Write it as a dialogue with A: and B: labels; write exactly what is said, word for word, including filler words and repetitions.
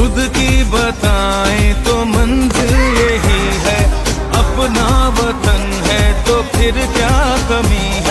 A: खुद की बताएं तो मंजिल यही है, अपना वतन है तो फिर क्या कमी